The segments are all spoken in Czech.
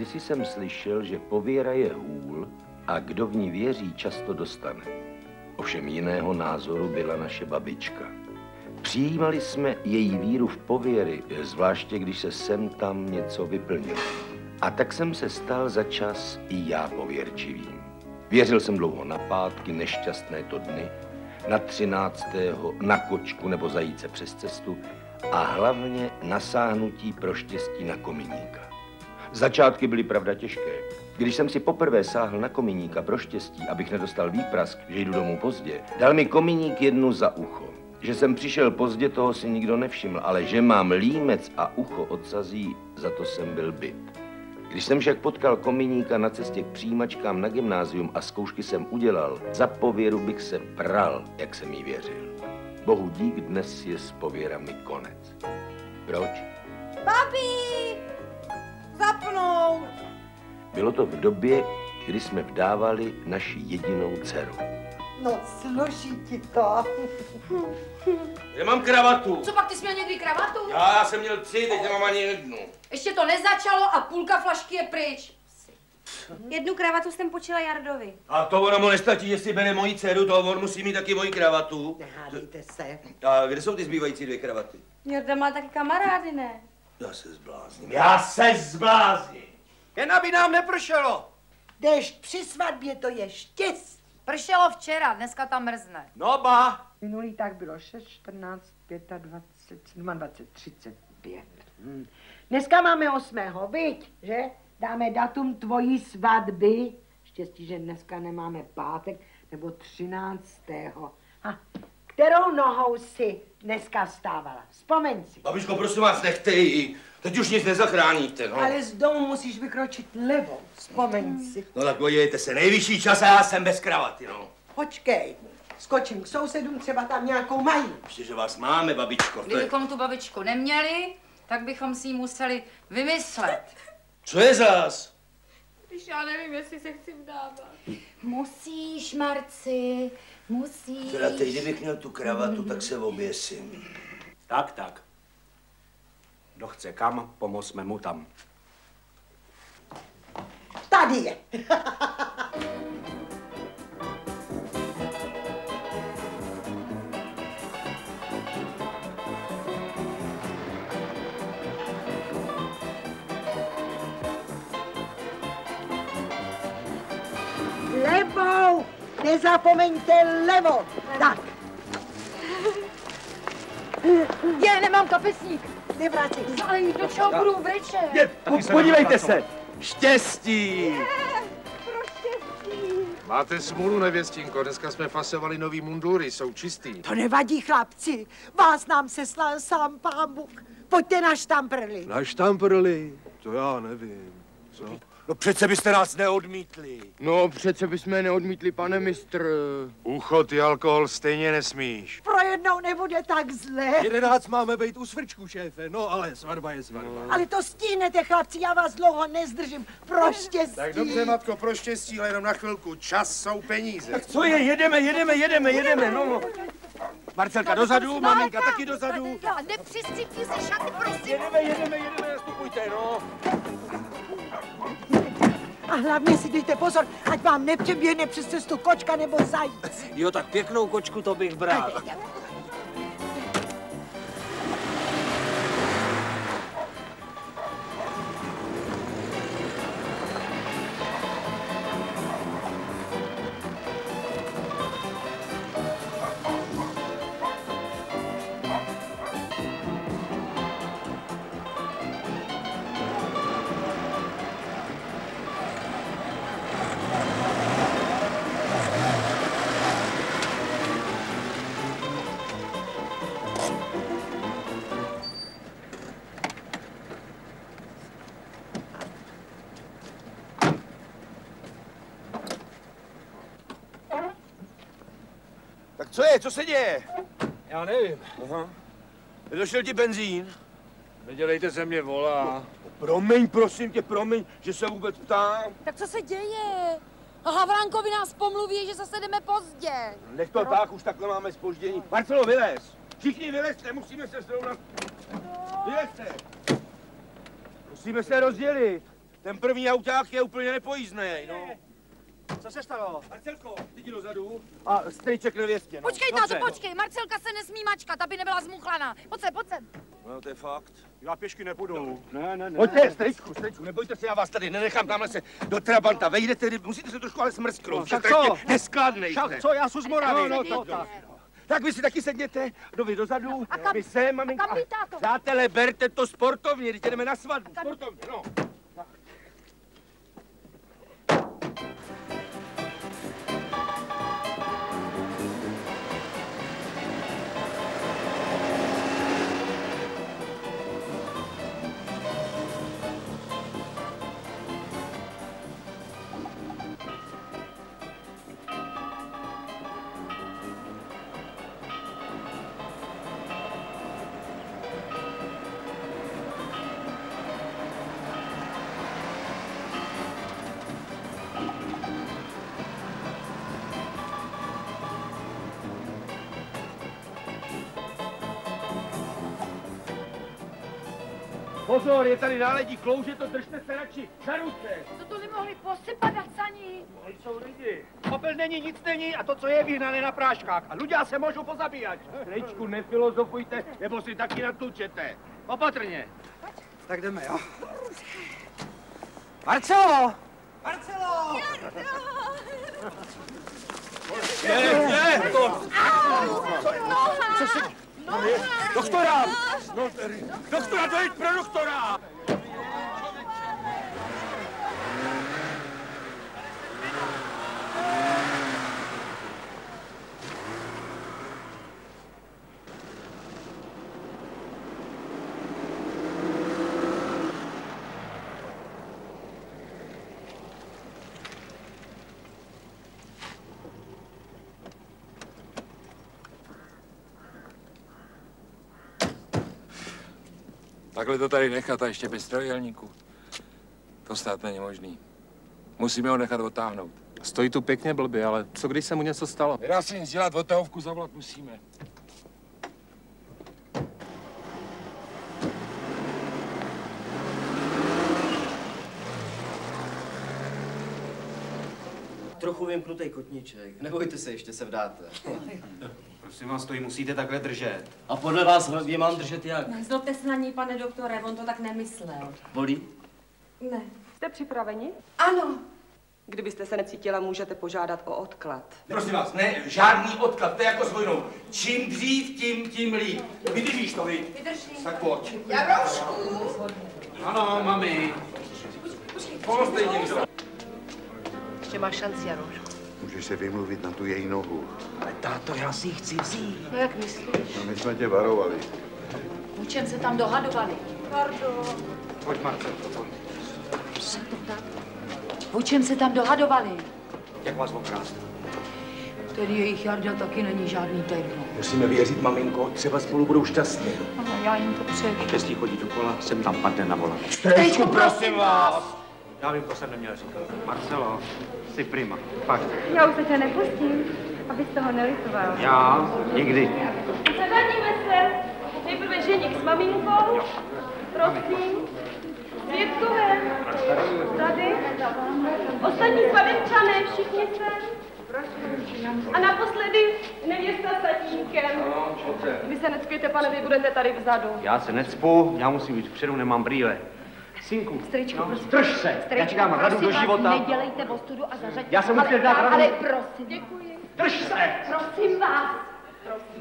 Kdysi jsem slyšel, že pověra je hůl a kdo v ní věří, často dostane. Ovšem jiného názoru byla naše babička. Přijímali jsme její víru v pověry, zvláště když se sem tam něco vyplnilo. A tak jsem se stal za čas i já pověrčivým. Věřil jsem dlouho na pátky, nešťastné to dny, na 13., na kočku nebo zajíce přes cestu a hlavně na sáhnutí pro štěstí na kominíka. Začátky byly pravda těžké. Když jsem si poprvé sáhl na kominíka pro štěstí, abych nedostal výprask, že jdu domů pozdě, dal mi kominík jednu za ucho. Že jsem přišel pozdě, toho si nikdo nevšiml, ale že mám límec a ucho odsazí, za to jsem byl bit. Když jsem však potkal kominíka na cestě k přijímačkám na gymnázium a zkoušky jsem udělal, za pověru bych se pral, jak jsem jí věřil. Bohu dík, dnes je s pověrami konec. Proč? Papi! Zapnout! Bylo to v době, kdy jsme vdávali naši jedinou dceru. No, sluší ti to. Já mám kravatu. Co pak, ty jsi měl někdy kravatu? Já jsem měl 3, teď nemám ani jednu. Ještě to nezačalo a půlka flašky je pryč. Jednu kravatu jsem počila Jardovi. A to ono mu nestačí, že si bere moji dceru, to on musí mít taky moji kravatu. Nehádejte se. A kde jsou ty zbývající 2 kravaty? Jarda má taky kamarády, ne? Já se zblázním. Já se zblázním. Jen aby nám nepršelo. Déšť při svatbě, to je štěstí. Pršelo včera, dneska tam mrzne. No ba. Minulý tak bylo 6, 14, 25, 27, 35. Dneska máme 8. viď, že? Dáme datum tvojí svatby. Štěstí, že dneska nemáme pátek, nebo 13. Ha, kterou nohou si dneska vstávala? Vzpomeň si. Babičko, prosím vás, nechte ji. Teď už nic nezachráníte, no. Ale z domu musíš vykročit levou. Vzpomeň si. No tak podívejte se, nejvyšší čas a já jsem bez kravaty, no. Počkej, skočím k sousedům, třeba tam nějakou mají. Ještě, že vás máme, babičko. Kdybychom tu babičku neměli, tak bychom si ji museli vymyslet. Co je zas? Když já nevím, jestli se chci vdávat. Musíš, Marci, musíš. Teda teď, kdybych měl tu kravatu, tak se oběsím. Tak. Kdo chce kam, pomozme mu tam. Tady je. Levou! Nezapomeňte levou! Tak. Nemám kapesník. Nevracej. Ale do čeho budu brečet? Podívejte se. Štěstí. Pro štěstí. Máte smůlu, nevěstinko, dneska jsme fasovali nový mundury, jsou čistý. To nevadí, chlapci. Vás nám seslal sám Pán Bůh. Pojďte na štamprli. Na štamprli? To já nevím. Co? No přece byste nás neodmítli. No přece bychom je neodmítli, pane mistr. Ucho, ty alkohol stejně nesmíš. Pro jednou nebude tak zle. 11 máme být u svrčku, šéfe. No ale svatba je svatba. Ale to stihnete, chlapci, já vás dlouho nezdržím. Pro štěstí. Tak dobře, matko, pro štěstí, ale jenom na chvilku. Čas jsou peníze. Tak co je? Jedeme, no. Marcelka dozadu, maminka taky dozadu. Nepřistřipni si šaty, prosím. Jedeme, nastupujte, no. A hlavně si dejte pozor, ať vám nepřeběhne přes cestu kočka nebo zajíc. Jo, tak pěknou kočku to bych bral. Tak co je, co se děje? Já nevím. Aha. Nedošel ti benzín? Nedělejte ze mě volá. Promiň, prosím tě, že se vůbec ptám. Tak co se děje? A Havránkovi nás pomluví, že zase jdeme pozdě. Nech to tak, už takhle máme zpoždění. Marcelo, vylez! Všichni vylezte, musíme se srovnat. Vylezte! Musíme se rozdělit. Ten první auták je úplně nepojízdný, no. Co se stalo? Marcelko, ty jdi dozadu a strýček nevěstě, no. Počkej, táto, počkej, Marcelka se nesmí mačkat, aby nebyla zmuchlaná. Pojď sem. No, to je fakt. Já pěšky nepůjdu. Ne. Pojďte, strýčku, nebojte se, já vás tady nenechám, tamhle se do Trabanta vejdete, musíte se trošku ale smrsknout. Tak co? Neskladnej. Však co, já jsem z Moravy. No, to tak. Tak vy si taky sedněte, vy dozadu, vy sem, maminka. A kam jít, táto? Přátelé, berte to sportovně, teď jdeme na svatbu, sportovně, no. Pozor, je tady náledí klouže, to držte se radši za ruce. Co to nemohli posypat a caní? Jsou lidi. Popel není, nic není a to, co je, vyhnané na práškách. A ľudia se můžou pozabíjat. Strejčku, nefilozofujte, nebo si taky natlučete. Opatrně. Tak jdeme, jo. Marcelo! Marcelo! Je, to... Co si... Doktora! Doktora, dojď pro doktora! Takhle to tady nechat a ještě bez trojdělníků. To snad není možný. Musíme ho nechat odtáhnout. Stojí tu pěkně blbě, ale co když se mu něco stalo? Nedá se nic dělat, odtahovku zavolat musíme. Trochu vymknutý kotníček. Nebojte se, ještě se vdáte. Prosím vás, to ji musíte takhle držet. A podle vás je mám držet jak? Nezlobte se na ní, pane doktore, on to tak nemyslel. Bolí? Ne. Jste připraveni? Ano. Kdybyste se necítila, můžete požádat o odklad. Prosím vás, ne, žádný odklad, to je jako s vojnou. Čím dřív, tím líp. Vydržíš to, vy? Vydržím. Tak pojď. Jarošku! Ano, mami. Pomozte jí někdo. Ještě máš šanci, Jarošku. Můžeš se vymluvit na tu její nohu. Ale táto, já si ji chci vzít. No jak myslíš? No, my jsme tě varovali. O čem se tam dohadovali? Pardon. Pojď, Marcelko, pojď. O čem se tam dohadovali? Jak vás okrást? Tedy jejich Jarda taky není žádný terno. Musíme věřit, maminko, třeba spolu budou šťastní. Ano, já jim to přeju. Štěstí chodí dokola, sem tam padne na vola. Strejčku, prosím vás! Já vím, to jsem neměl říkat. Marcelo, jsi prima. Fakt. Já už se tě nepustím, abys toho nelitoval. Já? Nikdy. Zadáníme se. Nejprve ženík s maminkou. Prosím. Svědkové. Tady. Ostatní svatebčané, všichni se. A naposledy nevěsta s tatínkem. Vy se necpěte, pane, vy budete tady vzadu. Já se necpu, já musím být vpředu, nemám brýle. Synku, Strejčku, prosím. drž se, já ti dám radu do života. Nedělejte ostudu a zařaďte. Já jsem musel dát radu. Ale prosím. Děkuji. Drž se! Prosím vás. Prosím.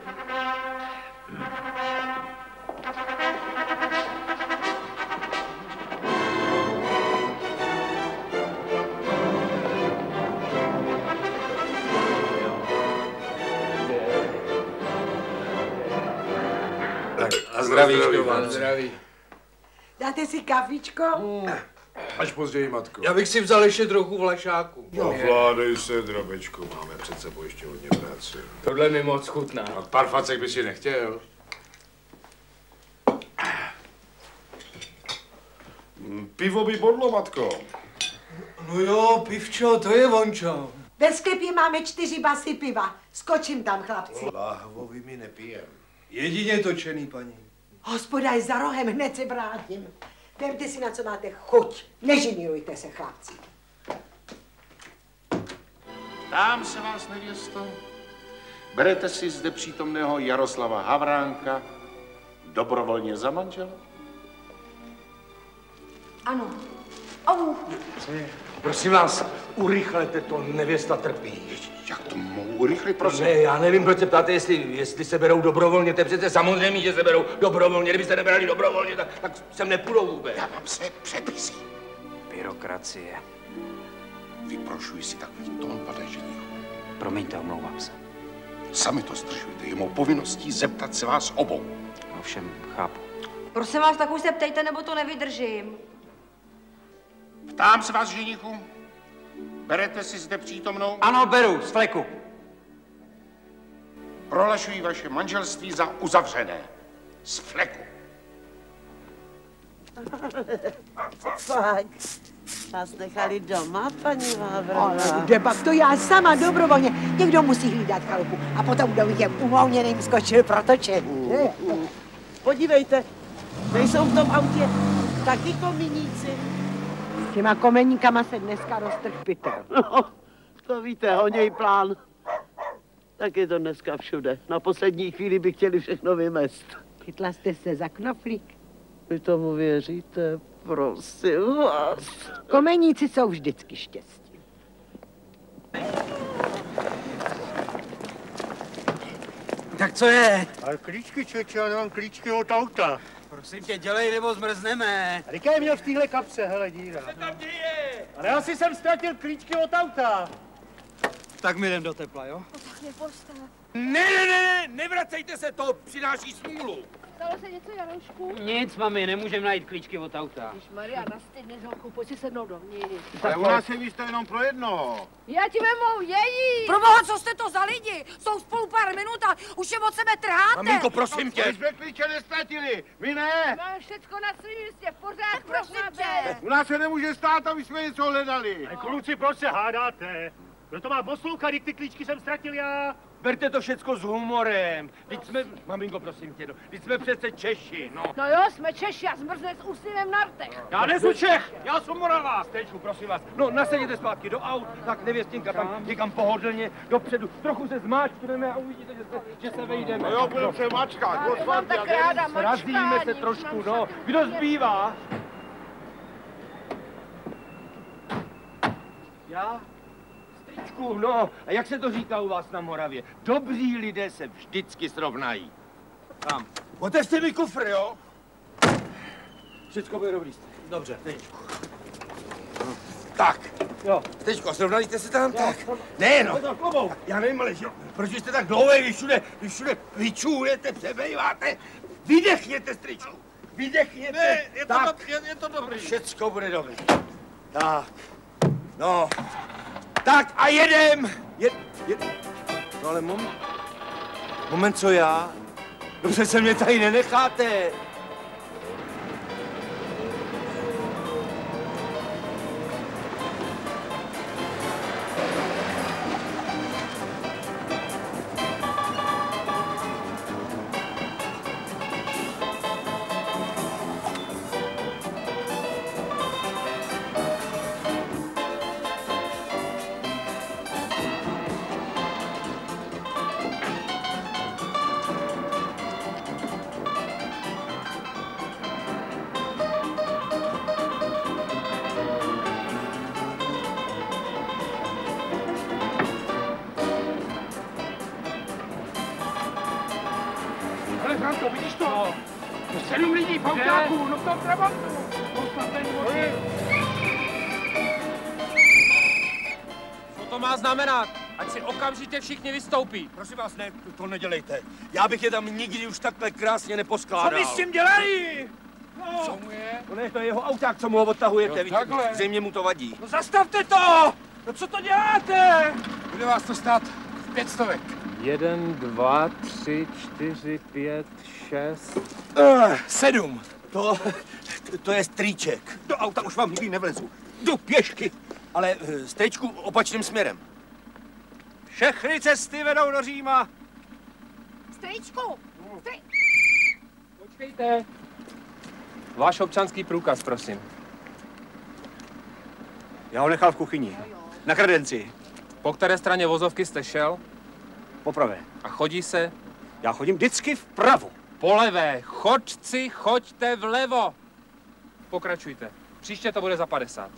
A zdravíčko vám. Zdraví. Dáte si kafičko? Až později, matko. Já bych si vzal ještě trochu vlašáku. Ovládej se, drobečku, máme před sebou ještě hodně práce. Tohle mi moc chutná. A pár facek by si nechtěl? Pivo by bodlo, matko. No jo, pivčo, to je vončo. Ve sklepě máme 4 basy piva. Skočím tam, chlapci. Láhvovi mi nepijem. Jedině točený, paní. Hospoda je za rohem, hned se vrátím. Vemte si, na co máte chuť. Neženírujte se, chlapci. Ptám se vás, nevěsto, berete si zde přítomného Jaroslava Havránka dobrovolně za manžela? Ano. Au. Prosím vás, urychlete to, nevěsta trpí. Jak to mohu urychlit, prosím? Ne, já nevím, proč se ptáte, jestli se berou dobrovolně. To je přece samozřejmě, že se berou dobrovolně. Kdyby se nebrali dobrovolně, tak sem nepůjdou vůbec. Já mám se předpisy. Byrokracie. Vyprošuji si takový tón, pane ženichu. Promiňte, omlouvám se. Sami to zdržujete. Je mou povinností zeptat se vás obou. Ovšem, chápu. Prosím vás, tak už se ptejte, nebo to nevydržím. Ptám se vás, ženichu, berete si zde přítomnou? Ano, beru, z fleku. Prohlašuji vaše manželství za uzavřené. Z fleku. Fakt. Vás nechali doma, paní Vávrová? Kde pak to já sama dobrovolně. Někdo musí hlídat chalupu. A potom kdo je uvolněným skočil protočet. Podívejte, nejsou v tom autě taky kominíci? S těma komeníkama se dneska roztrh pytel. No, to víte, honěj plán. Tak je to dneska všude. Na poslední chvíli by chtěli všechno vymést. Chytla jste se za knoflík? Vy tomu věříte? Prosím vás. Komeníci jsou vždycky štěstí. Tak co je? Ale klíčky, člověče, já nemám klíčky od auta. Prosím tě, dělej, nebo zmrzneme. A říkaj, měl v téhle kapse, hele, díra. Co tam děje? Ale já si jsem ztratil klíčky od auta. Tak mi jdem do tepla, jo? No tak mě postav. Ne, nevracejte se, to přináší smůlu. Stalo se něco, Jaroušku? Nic, mami, nemůžeme najít klíčky od auta. Maria, nastydne holku, pojď si sednout dovnitř. Ale u nás je místo jenom pro jednoho. Já ti vemu její! Proboha, co jste to za lidi? Jsou spolu pár minut a už je od sebe trháte. Maminko, prosím tě. My jsme klíče nestratili, my ne. Mám všecko na svým místě, v pořádku, prosím tě. U nás se nemůže stát, aby jsme něco hledali. Ale kluci, proč se hádáte? Kdo to má poslouchat, ty klíčky jsem ztratil já? Berte to všecko s humorem. Vždyť jsme, maminko, prosím tě, vždyť jsme přece Češi, no. No jo, jsme Češi a zmrzne s úsměvem na rtech. Já nejsem Čech, já jsem Moravá. Stečku, prosím vás. No, nasedněte zpátky do aut, tak nevěstinka tam někam pohodlně dopředu. Trochu se zmáčkneme a uvidíte, že se vejdeme. No jo, budeme se mačkat. Já mám tak ráda mačkání. Srazíme se trošku, no. Kdo zbývá? Já? Stričku, no. A jak se to říká u vás na Moravě? Dobří lidé se vždycky srovnají. Tam. Otevřte mi kufr, jo? Všecko bude dobrý. Dobře, Stričku. Tak. Jo. Stričko, srovnali jste se tam? Tak. Ne, no. Já nevím, ale proč jste tak dlouhé, když všude vyčůjete, přebejváte? Vydechněte, Stričku. Vydechněte. Ne, je to dobrý. Všecko bude dobrý. Tak. No. Tak a jedem! No ale moment, co já? No přece mě tady nenecháte. Franko, vidíš to? 7 lidí v autáku, no v tom Trabantu. Co to má znamenat? Ať si okamžitě všichni vystoupí. Prosím vás, ne, to nedělejte. Já bych je tam nikdy už takhle krásně neposkládal. Co vy s tím dělají? No. Co mu je? No ne, to je jeho auták, co mu ho odtahujete. No, takhle. Zřejmě mu to vadí. No zastavte to! No co to děláte? Bude vás to stát 500. 1, 2, 3, 4, 5, 6. 7. To je strýček. Do auta už vám nikdy nevlezu. Jdu pěšky. Ale Strýčku opačným směrem. Všechny cesty vedou do Říma. Strýčku! Počkejte. Váš občanský průkaz, prosím. Já ho nechal v kuchyni. Na kredenci. Po které straně vozovky jste šel? Po pravé. A chodí se? Já chodím vždycky vpravo. Po levé. Chodci, choďte vlevo. Pokračujte. Příště to bude za 50.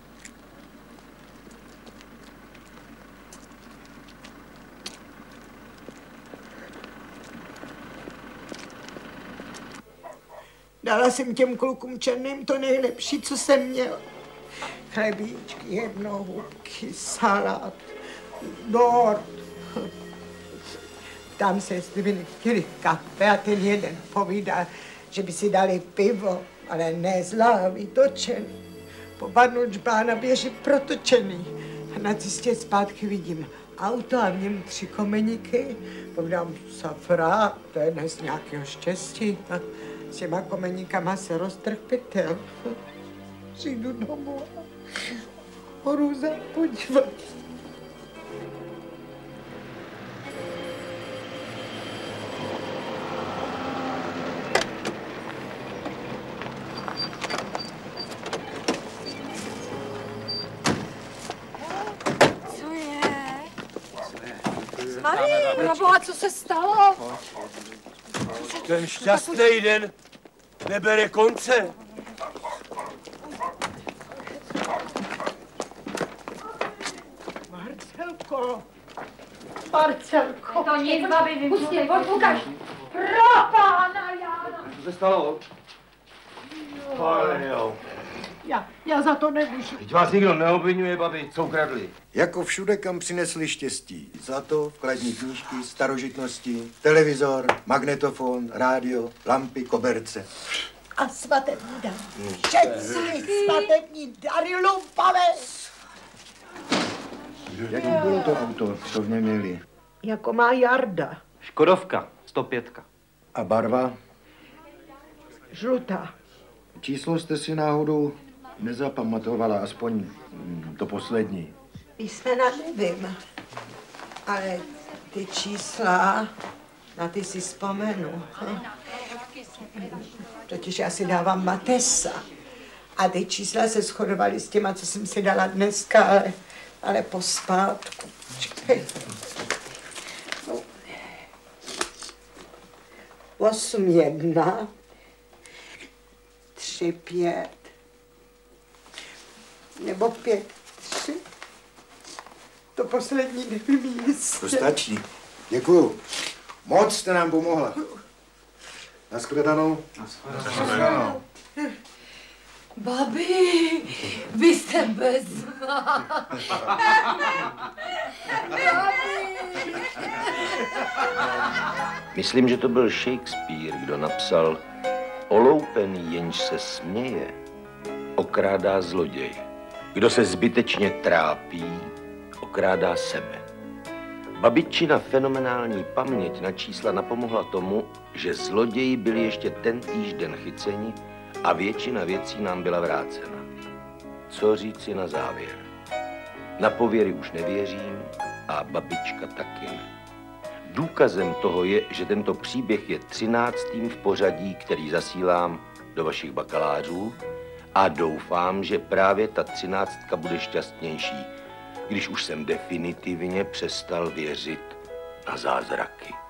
Dala jsem těm klukům černým to nejlepší, co jsem měl. Chlebíčky, jednohubky, salát, dort. Tam se, jestli by nechtěli kafe a ten jeden povídal, že by si dali pivo, ale ne z lahví, točený. Popadnul džbán a běží protočený. A na cestě zpátky vidím auto a v něm 3 komeníky. Povídám, safra, to je dnes nějakého štěstí. A s těma komeníkama se roztrh pytel. Přijdu domů a hrůza podívat. Proboha, co se stalo? Ten šťastný den nebere konce. Marcelko! Marcelko! To nic, babi, pustě, pojď, ukaž. Pro pána Jána! Co se stalo? Já za to nemůžu. Teď vás nikdo neobvinuje, babi, co ukradli. Jako všude, kam přinesli štěstí. Zlato, vkladní knížky, starožitnosti, televizor, magnetofon, rádio, lampy, koberce. A svatební dar. Všetci svatební dary lumpavé. Jak bylo to auto, co v něm měli? Jako má Jarda. Škodovka, 105. A barva? Žlutá. Číslo jste si náhodou nezapamatovala, aspoň to poslední. Písmena nevím, ale ty čísla, na ty si vzpomenu. Totiž já si dávám Matesa. A ty čísla se shodovaly s těma, co jsem si dala dneska, ale pospátku. Čekej. 8, 1, 3, 5, nebo 5, 3. To poslední nevím jistě. To stačí. Děkuju. Moc jste nám pomohla. Nashledanou. Nashledanou. Babi, vy jste bezvá. Myslím, že to byl Shakespeare, kdo napsal: Oloupený, jenž se směje, okrádá zloděj. Kdo se zbytečně trápí, okrádá sebe. Babičina fenomenální paměť na čísla napomohla tomu, že zloději byli ještě tentýž den chyceni a většina věcí nám byla vrácena. Co říci na závěr? Na pověry už nevěřím a babička taky ne. Důkazem toho je, že tento příběh je 13. v pořadí, který zasílám do vašich bakalářů a doufám, že právě ta 13. bude šťastnější, když už jsem definitivně přestal věřit na zázraky.